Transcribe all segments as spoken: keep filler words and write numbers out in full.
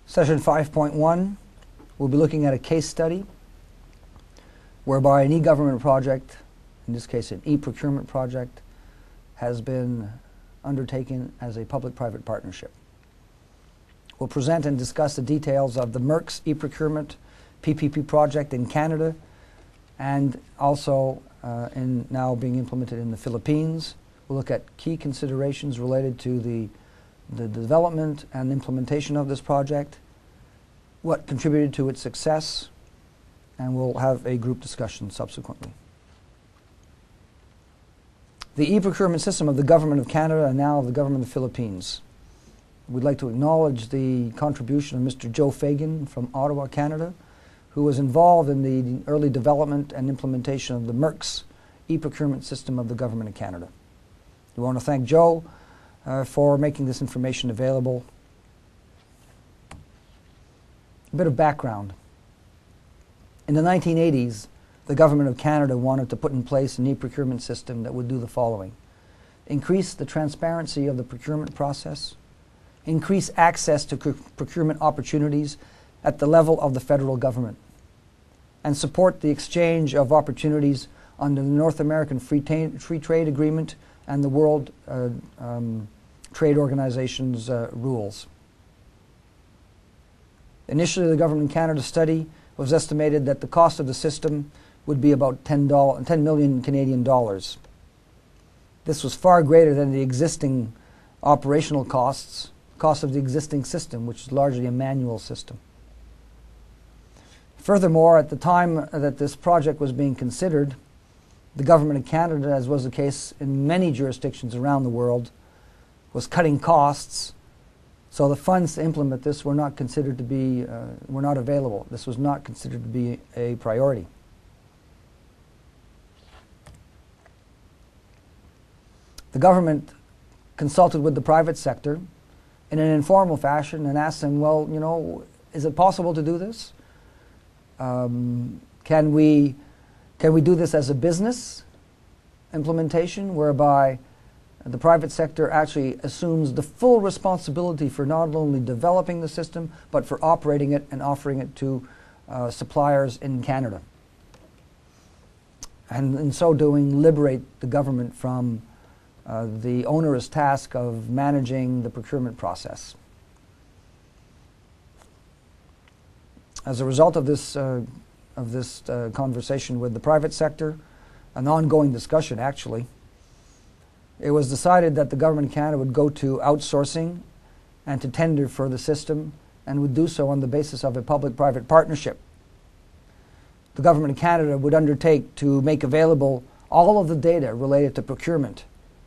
Session five point one, we'll be looking at a case study whereby an e-government project, in this case an e-procurement project, has been undertaken as a public-private partnership. We'll present and discuss the details of the Merx e-procurement P P P project in Canada and also uh, in now being implemented in the Philippines. We'll look at key considerations related to the, the development and implementation of this project, what contributed to its success, and we'll have a group discussion subsequently. The e-procurement system of the Government of Canada and now of the Government of the Philippines. We'd like to acknowledge the contribution of Mister Joe Fagan from Ottawa, Canada, who was involved in the early development and implementation of the Merx e-procurement system of the Government of Canada. We want to thank Joe uh, for making this information available. A bit of background. In the nineteen eighties, the Government of Canada wanted to put in place an e-procurement system that would do the following: increase the transparency of the procurement process, increase access to procurement opportunities at the level of the federal government, and support the exchange of opportunities under the North American Free, Free Trade Agreement and the World uh, um, Trade Organization's uh, rules. Initially, the Government of Canada study was estimated that the cost of the system would be about ten million Canadian dollars. This was far greater than the existing operational costs, cost of the existing system, which is largely a manual system. Furthermore, at the time that this project was being considered, the Government of Canada, as was the case in many jurisdictions around the world, was cutting costs, so the funds to implement this were not considered to be, uh, were not available. This was not considered to be a priority. The government consulted with the private sector in an informal fashion and asked them, well, you know, is it possible to do this? Um, can we, can we do this as a business implementation whereby the private sector actually assumes the full responsibility for not only developing the system, but for operating it and offering it to uh, suppliers in Canada? And in so doing, liberate the government from uh, the onerous task of managing the procurement process. As a result of this, uh, of this uh, conversation with the private sector, an ongoing discussion actually, it was decided that the Government of Canada would go to outsourcing and to tender for the system and would do so on the basis of a public-private partnership. The Government of Canada would undertake to make available all of the data related to procurement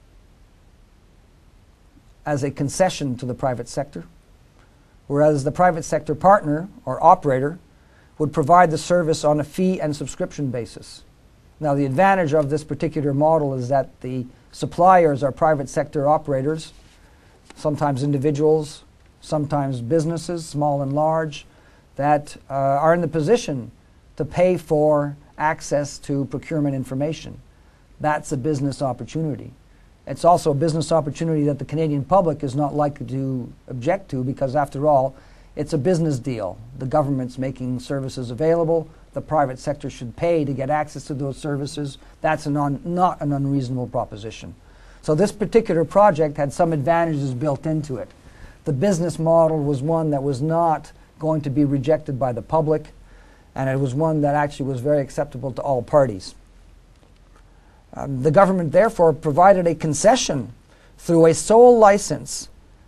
as a concession to the private sector, whereas the private sector partner or operator would provide the service on a fee and subscription basis. Now, the advantage of this particular model is that the suppliers are private sector operators, sometimes individuals, sometimes businesses, small and large, that uh, are in the position to pay for access to procurement information. That's a business opportunity. It's also a business opportunity that the Canadian public is not likely to object to because, after all, it's a business deal. The government's making services available. The private sector should pay to get access to those services. That's an un not an unreasonable proposition. So this particular project had some advantages built into it. The business model was one that was not going to be rejected by the public, and it was one that actually was very acceptable to all parties. Um, the government therefore provided a concession through a sole license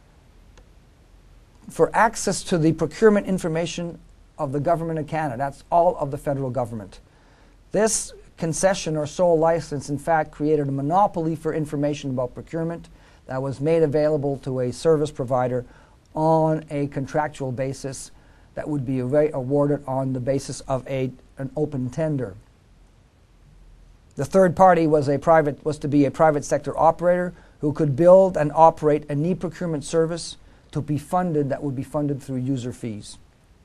for access to the procurement information of the Government of Canada. That's all of the federal government. This concession or sole license, in fact, created a monopoly for information about procurement that was made available to a service provider on a contractual basis that would be awarded on the basis of a, an open tender. The third party was, a private, was to be a private sector operator who could build and operate an e-procurement service to be funded, that would be funded through user fees.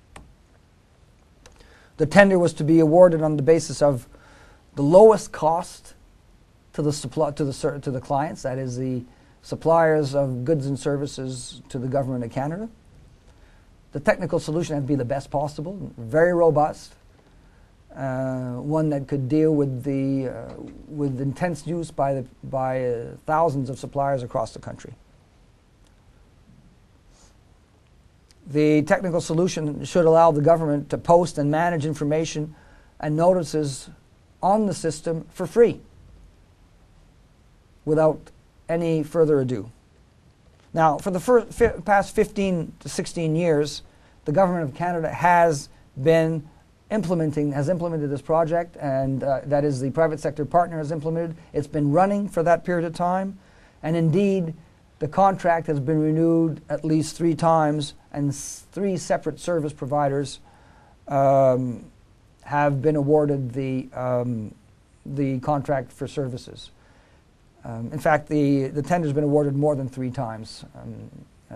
The tender was to be awarded on the basis of the lowest cost to the, supply, to the, to the clients, that is the suppliers of goods and services to the Government of Canada, The technical solution had to be the best possible, very robust, uh, one that could deal with the uh, with intense use by the by uh, thousands of suppliers across the country. The technical solution should allow the government to post and manage information and notices on the system for free, without any further ado. Now, for the first, fi past fifteen to sixteen years, the Government of Canada has been implementing, has implemented this project, and uh, that is the private sector partner has implemented. It's been running for that period of time, and indeed, the contract has been renewed at least three times, and s three separate service providers um, have been awarded the, um, the contract for services. Um, in fact, the, the tender has been awarded more than three times. Um,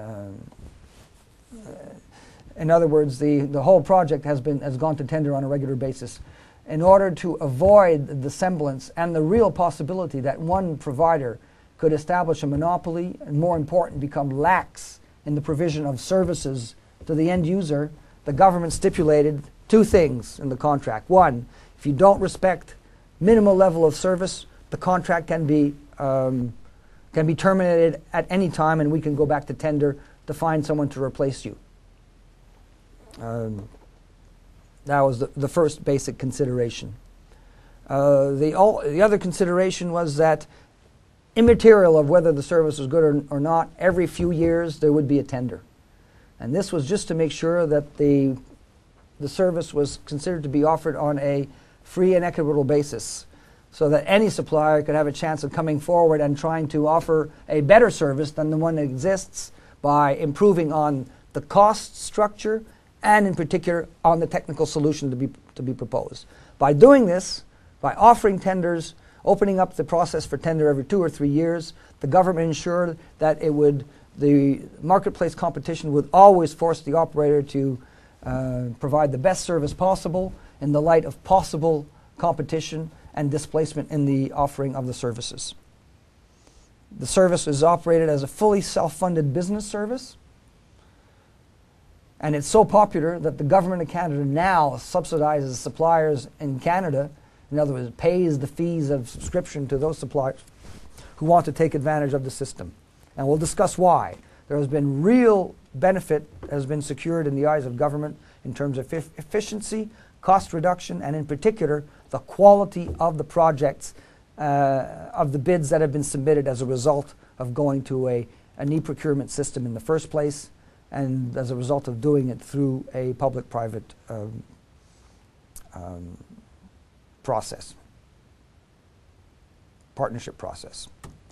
uh, in other words, the, the whole project has, been, has gone to tender on a regular basis in order to avoid the semblance and the real possibility that one provider could establish a monopoly and, more important, become lax in the provision of services to the end user. The government stipulated two things in the contract. One, if you don't respect minimal level of service, the contract can be um, can be terminated at any time, and we can go back to tender to find someone to replace you. Um, that was the, the first basic consideration. Uh, the, all, the other consideration was that, immaterial of whether the service was good or, or not, every few years there would be a tender. And this was just to make sure that the, the service was considered to be offered on a free and equitable basis, so that any supplier could have a chance of coming forward and trying to offer a better service than the one that exists by improving on the cost structure and in particular on the technical solution to be, to be proposed. By doing this, by offering tenders, opening up the process for tender every two or three years, the government ensured that it would, the marketplace competition would always force the operator to uh, provide the best service possible in the light of possible competition and displacement in the offering of the services. The service is operated as a fully self-funded business service, and it's so popular that the Government of Canada now subsidizes suppliers in Canada. In other words, pays the fees of subscription to those suppliers who want to take advantage of the system. And we'll discuss why. There has been real benefit has been secured in the eyes of government in terms of efficiency, cost reduction, and in particular, the quality of the projects, uh, of the bids that have been submitted as a result of going to a, an e-procurement system in the first place, and as a result of doing it through a public-private um, um, process, partnership process.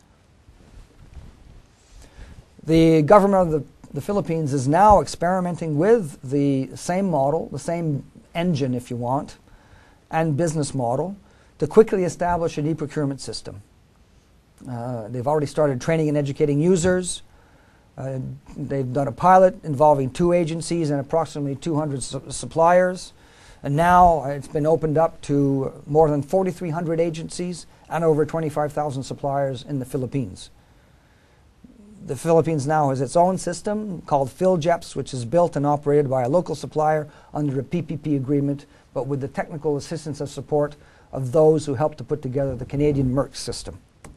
The government of the, the Philippines is now experimenting with the same model, the same engine, if you want, and business model to quickly establish an e-procurement system. Uh, they've already started training and educating users. Uh, they've done a pilot involving two agencies and approximately two hundred su suppliers. And now it's been opened up to more than forty-three hundred agencies and over twenty-five thousand suppliers in the Philippines. The Philippines now has its own system called PhilGEPS, which is built and operated by a local supplier under a P P P agreement, but with the technical assistance and support of those who helped to put together the Canadian Merx system.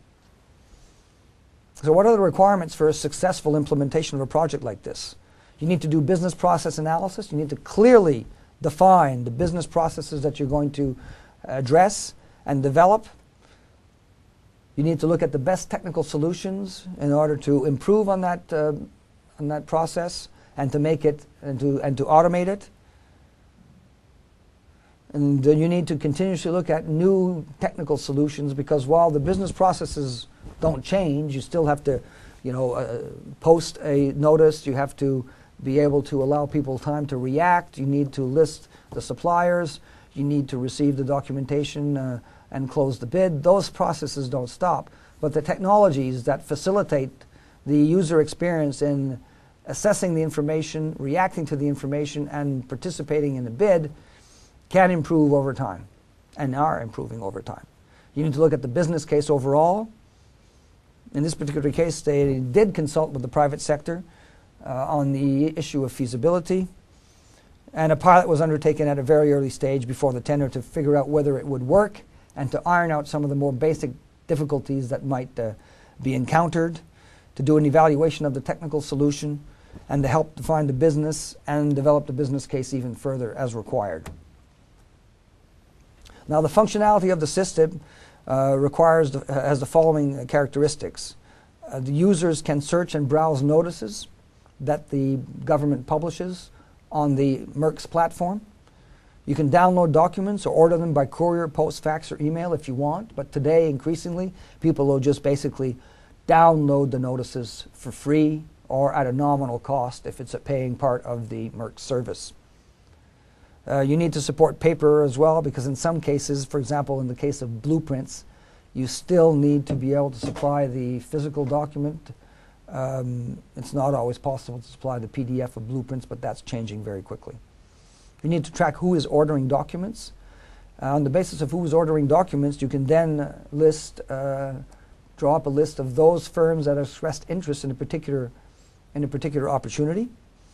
So what are the requirements for a successful implementation of a project like this? You need to do business process analysis. You need to clearly define the business processes that you're going to address and develop. You need to look at the best technical solutions in order to improve on that, uh, on that process and to make it and to, and to automate it. And uh, you need to continuously look at new technical solutions, because while the business processes don't change, you still have to, you know, uh, post a notice. You have to be able to allow people time to react. You need to list the suppliers. You need to receive the documentation uh, and close the bid. Those processes don't stop. But the technologies that facilitate the user experience in assessing the information, reacting to the information, and participating in the bid can improve over time and are improving over time. You need to look at the business case overall. In this particular case, they did consult with the private sector uh, on the issue of feasibility. And a pilot was undertaken at a very early stage before the tender to figure out whether it would work and to iron out some of the more basic difficulties that might uh, be encountered, to do an evaluation of the technical solution, and to help define the business and develop the business case even further as required. Now, the functionality of the system uh, requires the, uh, has the following characteristics. Uh, the users can search and browse notices that the government publishes on the Merx platform. You can download documents or order them by courier, post, fax, or email if you want, but today, increasingly, people will just basically download the notices for free or at a nominal cost if it's a paying part of the Merx service. Uh, you need to support paper as well, because in some cases, for example, in the case of blueprints, you still need to be able to supply the physical document. Um, it's not always possible to supply the P D F of blueprints, but that's changing very quickly. You need to track who is ordering documents. Uh, on the basis of who is ordering documents, you can then uh, list, uh, draw up a list of those firms that have expressed interest in a particular, in a particular opportunity.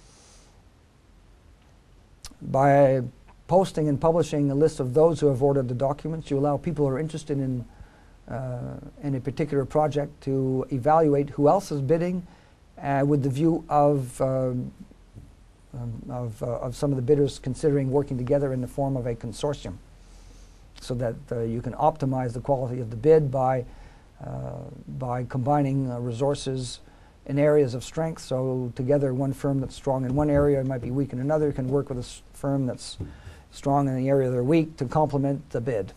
By posting and publishing a list of those who have ordered the documents, you allow people who are interested in, uh, in a particular project to evaluate who else is bidding uh, with the view of, um, um, of, uh, of some of the bidders considering working together in the form of a consortium, so that uh, you can optimize the quality of the bid by, uh, by combining uh, resources in areas of strength. So together, one firm that's strong in one area might be weak in another can work with a s firm that's strong in the area they're weak to complement the bid.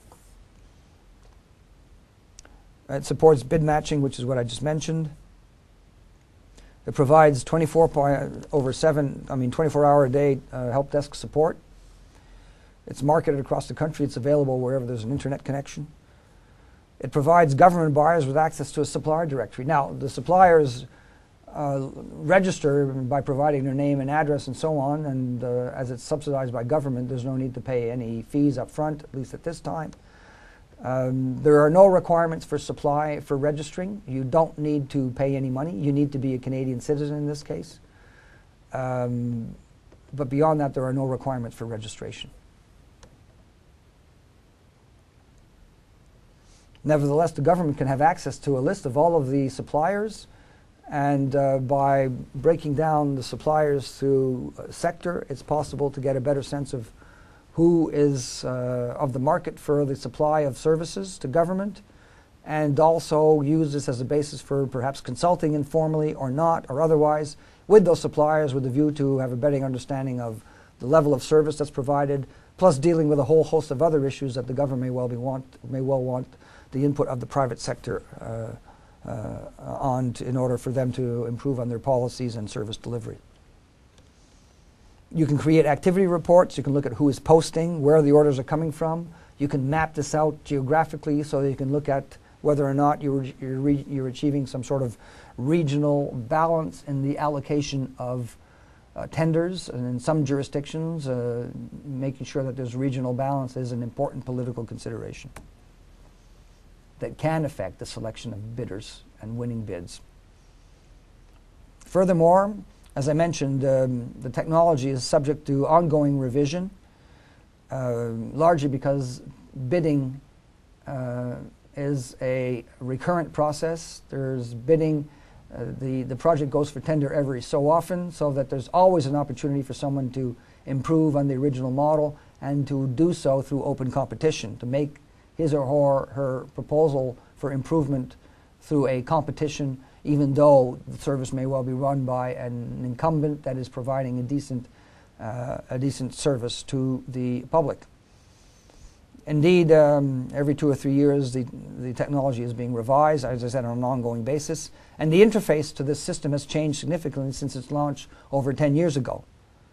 It supports bid matching, which is what I just mentioned. It provides twenty-four over seven, I mean twenty-four hour a day uh, help desk support. It's marketed across the country. It's available wherever there's an internet connection. It provides government buyers with access to a supplier directory. Now, the suppliers Uh, register by providing their name and address and so on, and uh, as it's subsidized by government, there's no need to pay any fees up front, at least at this time. Um, there are no requirements for supply for registering. You don't need to pay any money. You need to be a Canadian citizen in this case. Um, but beyond that, there are no requirements for registration. Nevertheless, the government can have access to a list of all of the suppliers, and uh, by breaking down the suppliers through uh, sector, it's possible to get a better sense of who is uh, of the market for the supply of services to government, and also use this as a basis for perhaps consulting informally or not or otherwise with those suppliers with a view to have a better understanding of the level of service that's provided, plus dealing with a whole host of other issues that the government may well be want may well want the input of the private sector uh, Uh, on to, in order for them to improve on their policies and service delivery. You can create activity reports. You can look at who is posting, where the orders are coming from. You can map this out geographically so that you can look at whether or not you're, you're, re you're achieving some sort of regional balance in the allocation of uh, tenders. And in some jurisdictions, uh, making sure that there's regional balance is an important political consideration that can affect the selection of bidders and winning bids. Furthermore, as I mentioned, um, the technology is subject to ongoing revision, uh, largely because bidding uh, is a recurrent process. There's bidding, uh, the, the project goes for tender every so often, so that there's always an opportunity for someone to improve on the original model and to do so through open competition, to make his or her, her proposal for improvement through a competition, even though the service may well be run by an incumbent that is providing a decent, uh, a decent service to the public. Indeed, um, every two or three years, the, the technology is being revised, as I said, on an ongoing basis. And the interface to this system has changed significantly since its launch over ten years ago.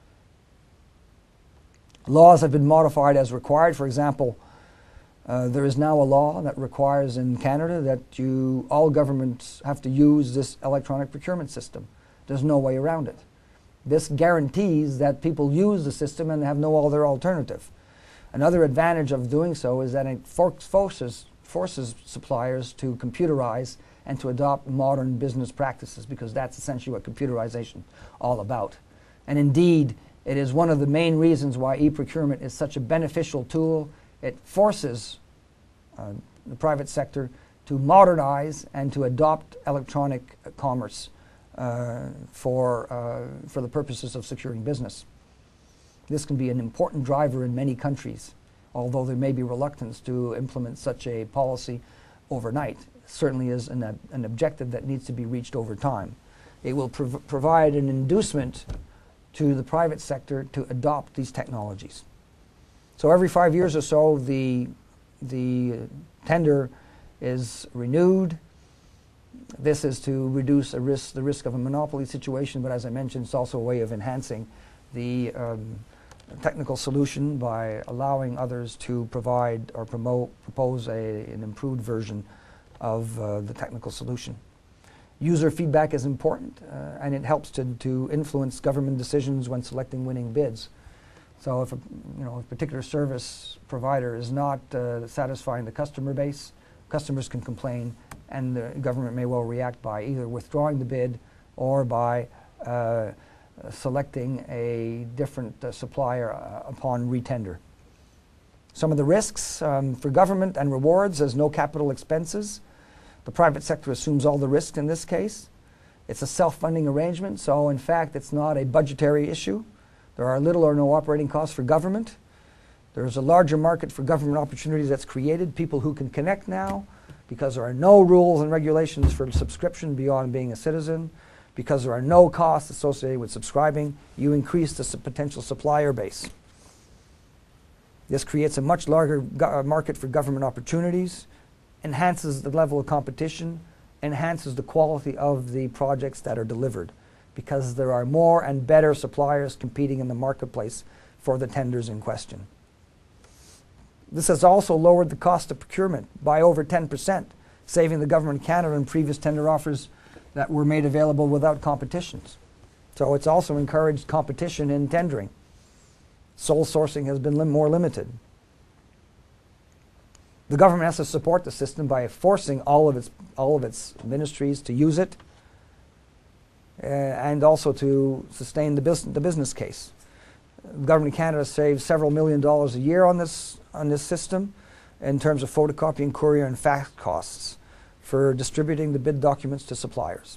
Laws have been modified as required. For example, Uh, there is now a law that requires in Canada that you, all governments have to use this electronic procurement system. There's no way around it. This guarantees that people use the system and have no other alternative. Another advantage of doing so is that it forces, forces suppliers to computerize and to adopt modern business practices, because that's essentially what computerization is all about. And indeed, it is one of the main reasons why e-procurement is such a beneficial tool. It forces uh, the private sector to modernize and to adopt electronic commerce uh, for, uh, for the purposes of securing business. This can be an important driver in many countries, although there may be reluctance to implement such a policy overnight. It certainly is an, an objective that needs to be reached over time. It will prov provide an inducement to the private sector to adopt these technologies. So every five years or so, the, the tender is renewed. This is to reduce a risk, the risk of a monopoly situation, but as I mentioned, it's also a way of enhancing the um, technical solution by allowing others to provide or promote, propose a, an improved version of uh, the technical solution. User feedback is important, uh, and it helps to, to influence government decisions when selecting winning bids. So if a, you know, a particular service provider is not uh, satisfying the customer base, customers can complain, and the government may well react by either withdrawing the bid or by uh, selecting a different uh, supplier uh, upon retender. Some of the risks um, for government and rewards: there's no capital expenses. The private sector assumes all the risk in this case. It's a self-funding arrangement, so in fact it's not a budgetary issue. There are little or no operating costs for government. There's a larger market for government opportunities that's created, people who can connect now, because there are no rules and regulations for subscription beyond being a citizen, because there are no costs associated with subscribing. You increase the potential supplier base. This creates a much larger go- market for government opportunities, enhances the level of competition, enhances the quality of the projects that are delivered, because there are more and better suppliers competing in the marketplace for the tenders in question. This has also lowered the cost of procurement by over ten percent, saving the government of Canada in previous tender offers that were made available without competitions. So it's also encouraged competition in tendering. Sole sourcing has been lim- more limited. The government has to support the system by forcing all of its, all of its ministries to use it, uh, and also to sustain the, bus- the business case. The government of Canada saves several million dollars a year on this, on this system in terms of photocopying, courier, and fax costs for distributing the bid documents to suppliers.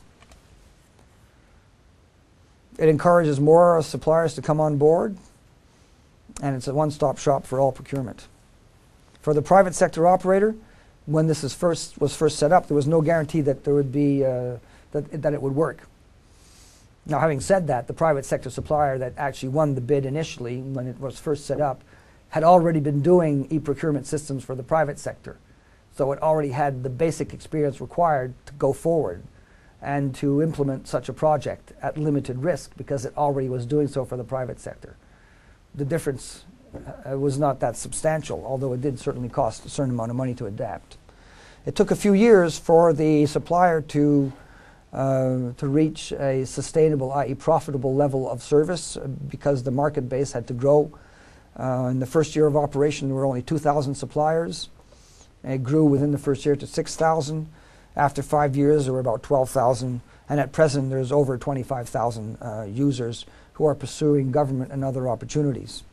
It encourages more suppliers to come on board, and it's a one-stop shop for all procurement. For the private sector operator, when this is first, was first set up, there was no guarantee that there would be uh, that, that it would work. Now, having said that, the private sector supplier that actually won the bid initially, when it was first set up, had already been doing e-procurement systems for the private sector. So it already had the basic experience required to go forward and to implement such a project at limited risk, because it already was doing so for the private sector. The difference uh, was not that substantial, although it did certainly cost a certain amount of money to adapt. It took a few years for the supplier to Uh, to reach a sustainable, that is profitable level of service, uh, because the market base had to grow. Uh, in the first year of operation, there were only two thousand suppliers. It grew within the first year to six thousand. After five years, there were about twelve thousand. And at present, there's over twenty-five thousand uh, users who are pursuing government and other opportunities.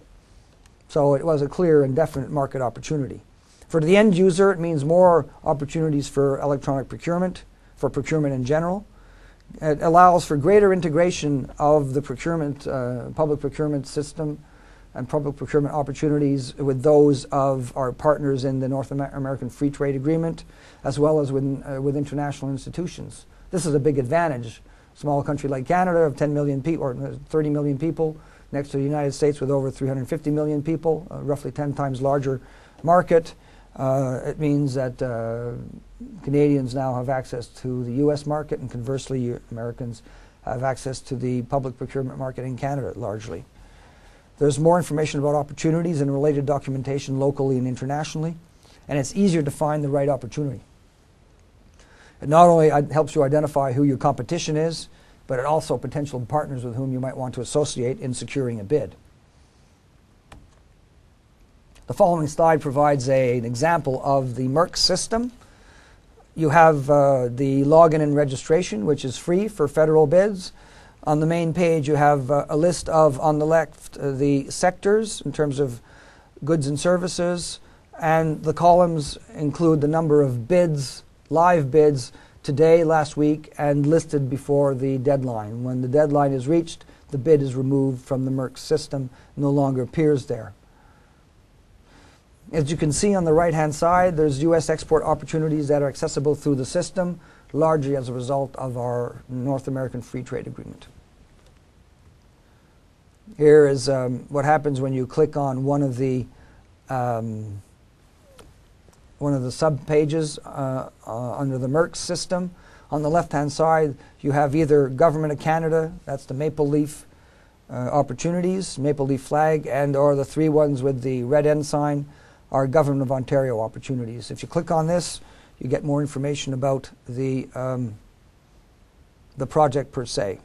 So it was a clear and definite market opportunity. For the end user, it means more opportunities for electronic procurement, for procurement in general. It allows for greater integration of the procurement, uh, public procurement system and public procurement opportunities with those of our partners in the North Amer- American Free Trade Agreement, as well as with, uh, with international institutions. This is a big advantage. A small country like Canada of ten million people, or thirty million people, next to the United States with over three hundred fifty million people, uh, roughly ten times larger market. Uh, it means that uh, Canadians now have access to the U S market, and conversely, Americans have access to the public procurement market in Canada largely. There's more information about opportunities and related documentation locally and internationally, and it's easier to find the right opportunity. It not only helps you identify who your competition is, but it also potential partners with whom you might want to associate in securing a bid. The following slide provides a, an example of the Merx system. You have uh, the login and registration, which is free for federal bids. On the main page, you have uh, a list of, on the left, uh, the sectors in terms of goods and services, and the columns include the number of bids, live bids, today, last week, and listed before the deadline. When the deadline is reached, the bid is removed from the Merx system, no longer appears there. As you can see on the right-hand side, there's U S export opportunities that are accessible through the system, largely as a result of our North American Free Trade Agreement. Here is um, what happens when you click on one of the um, one of the sub-pages uh, uh, under the Merx system. On the left-hand side, you have either Government of Canada, that's the maple leaf uh, opportunities, maple leaf flag, and or the three ones with the red ensign are Government of Ontario opportunities. If you click on this, you get more information about the, um, the project per se.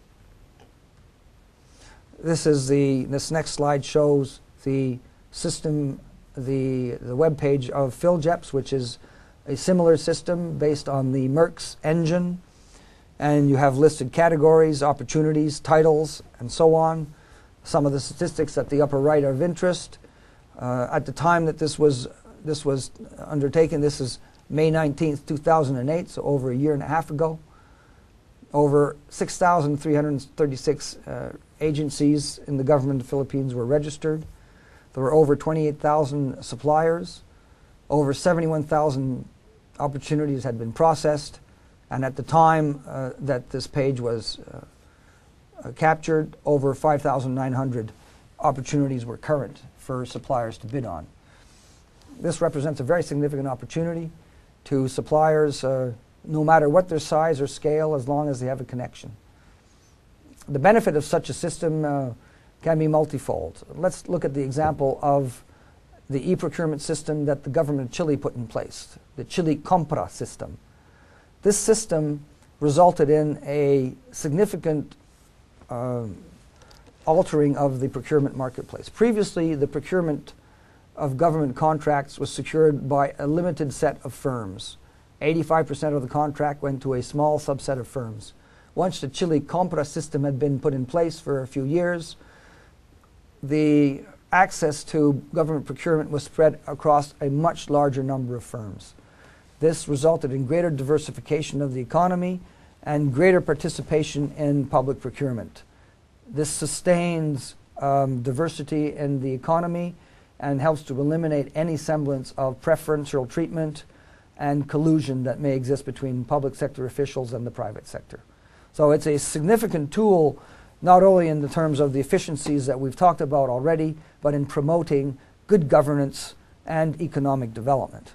This is the, this next slide shows the system, the, the web page of PhilGEPS, which is a similar system based on the Merx engine. And you have listed categories, opportunities, titles, and so on. Some of the statistics at the upper right are of interest. Uh, at the time that this was, this was undertaken, this is May nineteenth, two thousand eight, so over a year and a half ago. Over six thousand three hundred thirty-six uh, agencies in the government of the Philippines were registered. There were over twenty-eight thousand suppliers. Over seventy-one thousand opportunities had been processed. And at the time uh, that this page was uh, uh, captured, over five thousand nine hundred opportunities were current for suppliers to bid on. This represents a very significant opportunity to suppliers, uh, no matter what their size or scale, as long as they have a connection. The benefit of such a system uh, can be multifold. Let's look at the example of the e-procurement system that the government of Chile put in place, the Chile Compra system. This system resulted in a significant uh, altering of the procurement marketplace. Previously, the procurement of government contracts was secured by a limited set of firms. eighty-five percent of the contract went to a small subset of firms. Once the Chile Compra system had been put in place for a few years, the access to government procurement was spread across a much larger number of firms. This resulted in greater diversification of the economy and greater participation in public procurement. This sustains um, diversity in the economy and helps to eliminate any semblance of preferential treatment and collusion that may exist between public sector officials and the private sector. So it's a significant tool, not only in the terms of the efficiencies that we've talked about already, but in promoting good governance and economic development.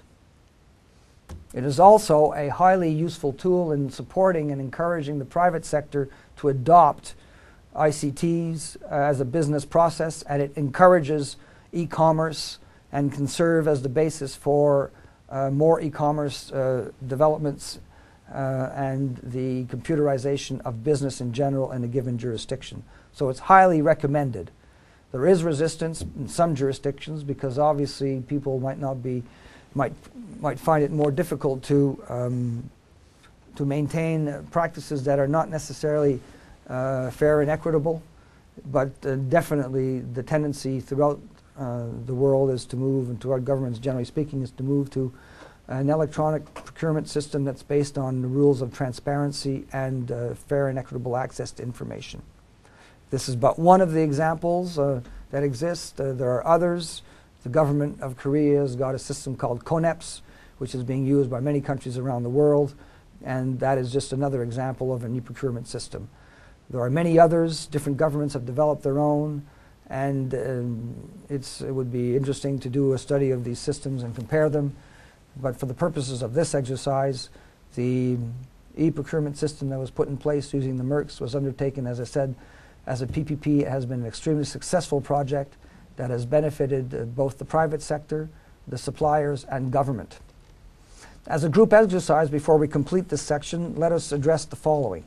It is also a highly useful tool in supporting and encouraging the private sector to adopt I C Ts uh, as a business process, and it encourages e-commerce and can serve as the basis for uh, more e-commerce uh, developments uh, and the computerization of business in general in a given jurisdiction. So it's highly recommended. There is resistance in some jurisdictions because obviously people might not be, might, might find it more difficult to, um, to maintain uh, practices that are not necessarily Uh, fair and equitable, but uh, definitely the tendency throughout uh, the world is to move, and to our governments generally speaking, is to move to an electronic procurement system that's based on the rules of transparency and uh, fair and equitable access to information. This is but one of the examples uh, that exist. Uh, there are others. The government of Korea has got a system called CONEPS, which is being used by many countries around the world, and that is just another example of an e-procurement system. There are many others. Different governments have developed their own, and um, it's, it would be interesting to do a study of these systems and compare them. But for the purposes of this exercise, the e-procurement system that was put in place using the Merx was undertaken, as I said, as a P P P. It has been an extremely successful project that has benefited uh, both the private sector, the suppliers, and government. As a group exercise, before we complete this section, let us address the following.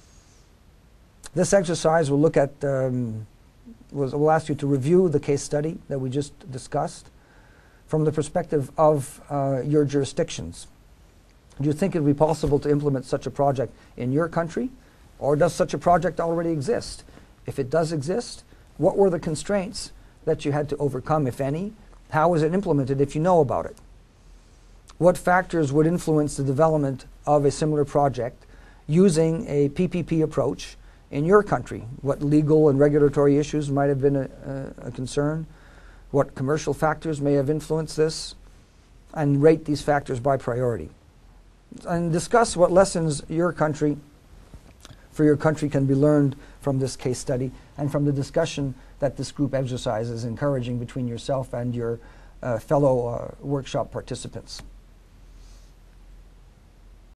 This exercise will look at, um, will, will ask you to review the case study that we just discussed. from the perspective of uh, your jurisdictions. Do you think it would be possible to implement such a project in your country, or does such a project already exist? If it does exist, what were the constraints that you had to overcome, if any? How was it implemented if you know about it? What factors would influence the development of a similar project using a P P P approach in your country? What legal and regulatory issues might have been a, a, a concern? What commercial factors may have influenced this? And rate these factors by priority. And discuss what lessons your country, for your country, can be learned from this case study and from the discussion that this group exercise is encouraging between yourself and your uh, fellow uh, workshop participants.